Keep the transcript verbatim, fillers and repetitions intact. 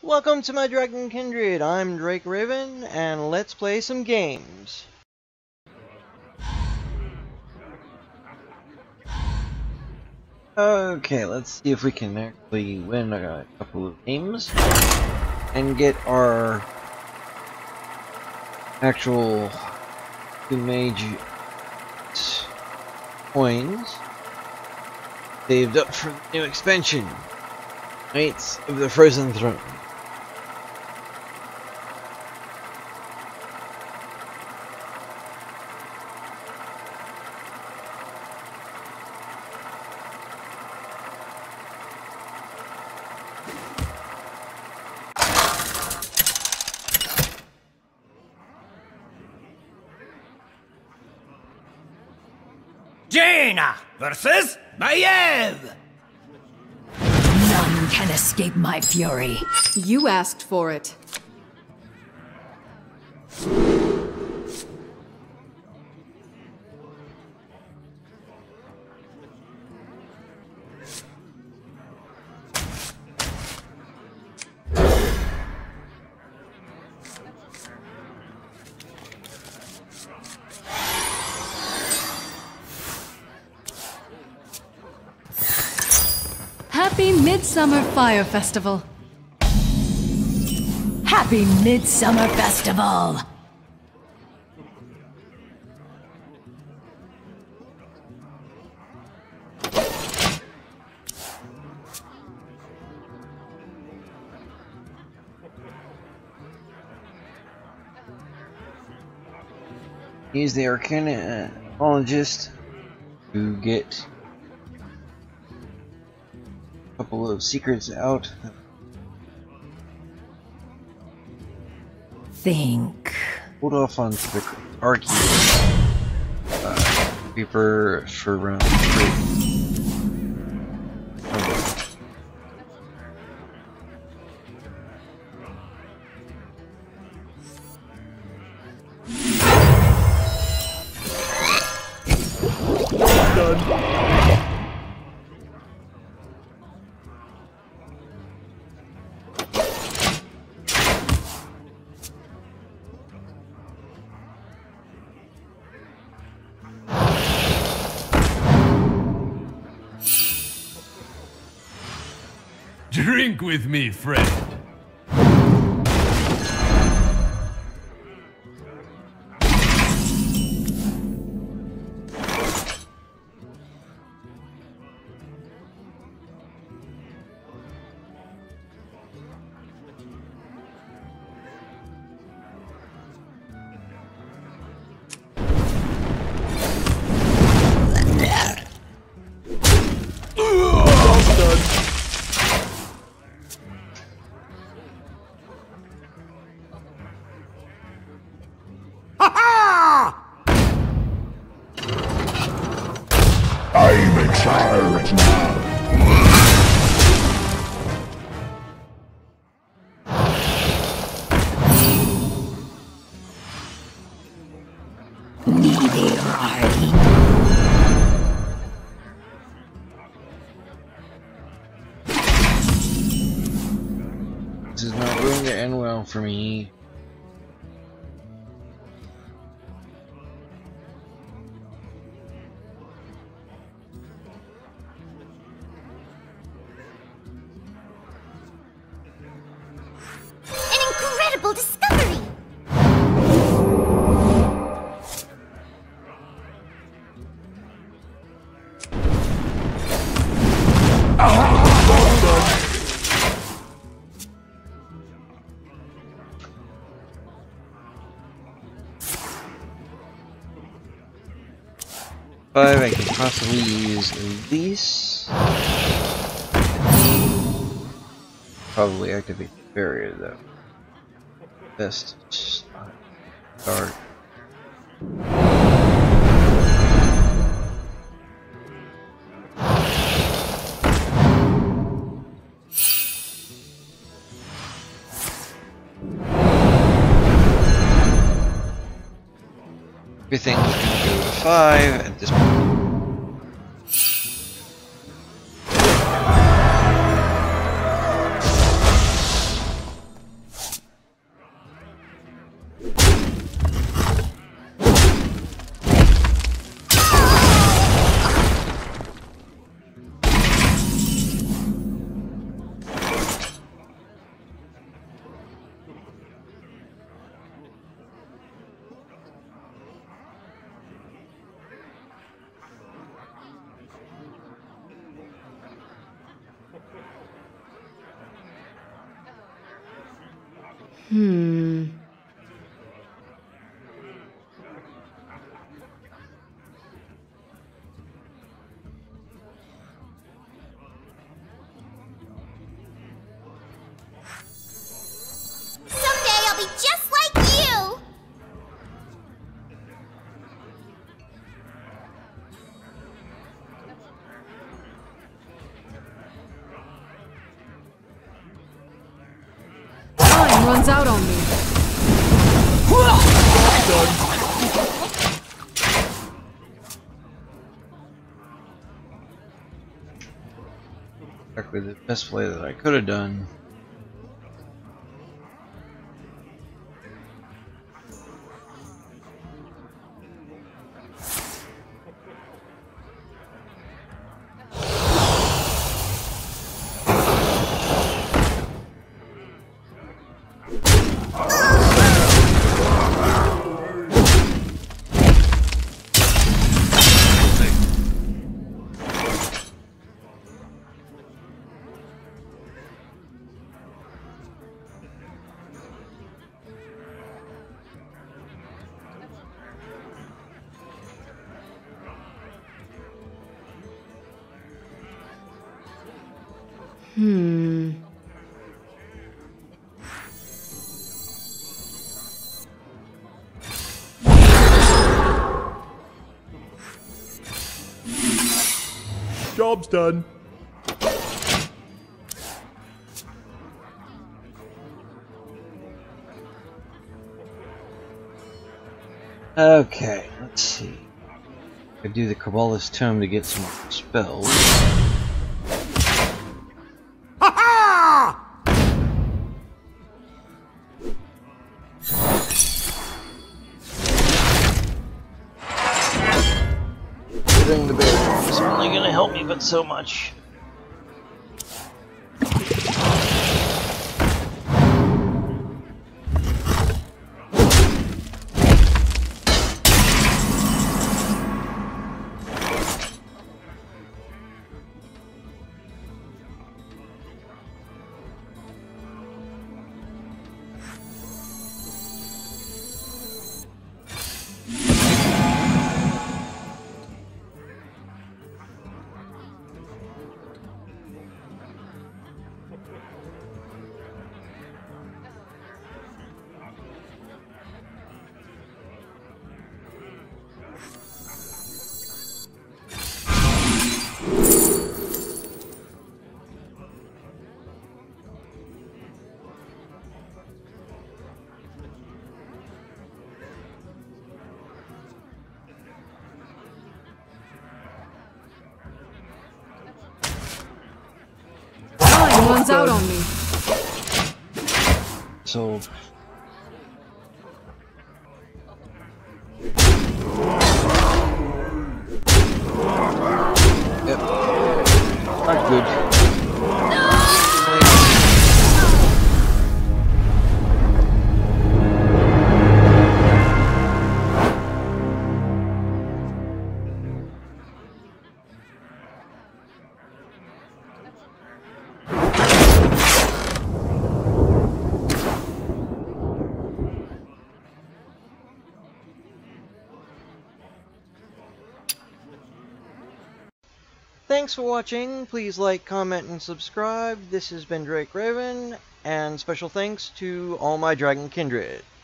Welcome to my Dragon Kindred. I'm Drake Raven, and let's play some games. Okay, let's see if we can actually win a couple of games and get our actual Mage coins saved up for the new expansion, Knights of the Frozen Throne. Jaina versus Maiev! None can escape my fury. You asked for it. Happy Midsummer Fire Festival. Happy Midsummer Festival! Use the Arcanologist to get a couple of secrets out. Think. Hold off on the Archie uh, Reaper for round three. Drink with me, friend. I'm in charge now. Neither are you. This is not going to end well for me. An incredible discovery! Five, I can possibly use these. Probably activate the barrier though. Best start. Everything's gonna go to five at this point. Hmm. Someday I'll be just like you! Time runs out on me. Exactly the best play that I could have done. Hmm. Job's done. Okay, let's see. I do the Kabbalist Tome to get some spells. Putting the barrier is only going to help me, but so much. Time runs out on me. So... Yep. Not good. Thanks for watching. Please like, comment, and subscribe. This has been Drake Raven, and special thanks to all my Dragon Kindred.